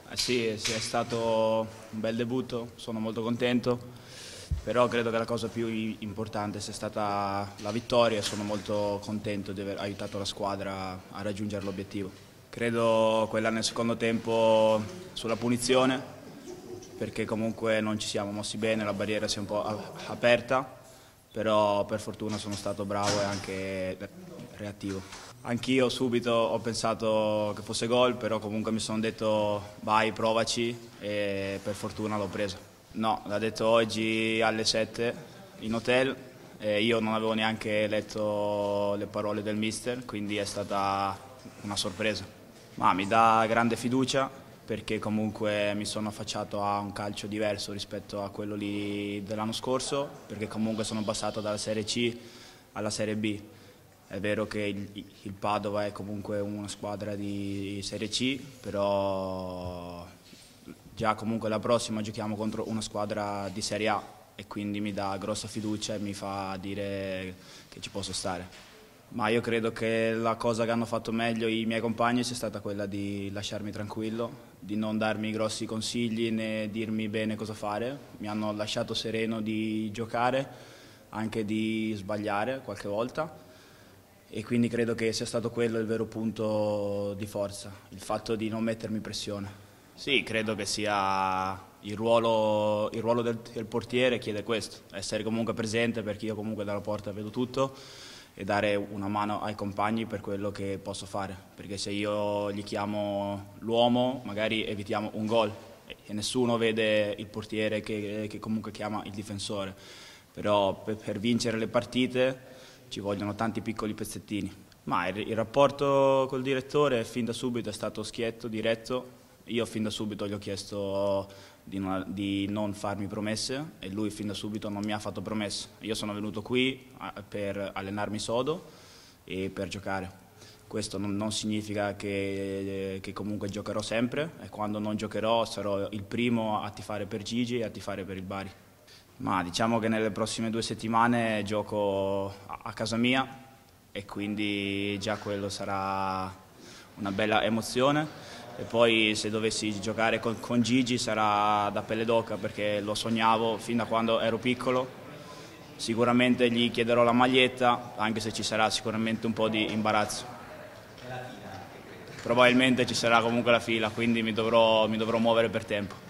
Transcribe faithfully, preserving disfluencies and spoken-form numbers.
Eh sì, sì, è stato un bel debutto, sono molto contento, però credo che la cosa più importante sia stata la vittoria e sono molto contento di aver aiutato la squadra a raggiungere l'obiettivo. Credo quella nel secondo tempo sulla punizione, perché comunque non ci siamo mossi bene, la barriera si è un po' aperta, però per fortuna sono stato bravo e anche reattivo. Anch'io subito ho pensato che fosse gol, però comunque mi sono detto vai, provaci e per fortuna l'ho preso. No, l'ha detto oggi alle sette in hotel e io non avevo neanche letto le parole del mister, quindi è stata una sorpresa. Ma mi dà grande fiducia perché comunque mi sono affacciato a un calcio diverso rispetto a quello lì dell'anno scorso, perché comunque sono passato dalla Serie C alla Serie B. È vero che il, il Padova è comunque una squadra di Serie C, però già comunque la prossima giochiamo contro una squadra di Serie A e quindi mi dà grossa fiducia e mi fa dire che ci posso stare. Ma io credo che la cosa che hanno fatto meglio i miei compagni sia stata quella di lasciarmi tranquillo, di non darmi grossi consigli né dirmi bene cosa fare. Mi hanno lasciato sereno di giocare, anche di sbagliare qualche volta e quindi credo che sia stato quello il vero punto di forza, il fatto di non mettermi pressione. Sì, credo che sia il ruolo, il ruolo del, del portiere chiede questo, essere comunque presente perché io comunque dalla porta vedo tutto e dare una mano ai compagni per quello che posso fare, perché se io gli chiamo l'uomo magari evitiamo un gol e nessuno vede il portiere che, che comunque chiama il difensore, però per, per vincere le partite ci vogliono tanti piccoli pezzettini. Ma il, il rapporto col direttore fin da subito è stato schietto, diretto. Io fin da subito gli ho chiesto di non, di non farmi promesse e lui fin da subito non mi ha fatto promesse. Io sono venuto qui per allenarmi sodo e per giocare. Questo non, non significa che, che comunque giocherò sempre e quando non giocherò sarò il primo a tifare per Gigi e a tifare per il Bari. Ma diciamo che nelle prossime due settimane gioco a casa mia e quindi già quello sarà una bella emozione e poi se dovessi giocare con, con Gigi sarà da pelle d'oca perché lo sognavo fin da quando ero piccolo. Sicuramente gli chiederò la maglietta anche se ci sarà sicuramente un po' di imbarazzo. Probabilmente ci sarà comunque la fila, quindi mi dovrò, mi dovrò muovere per tempo.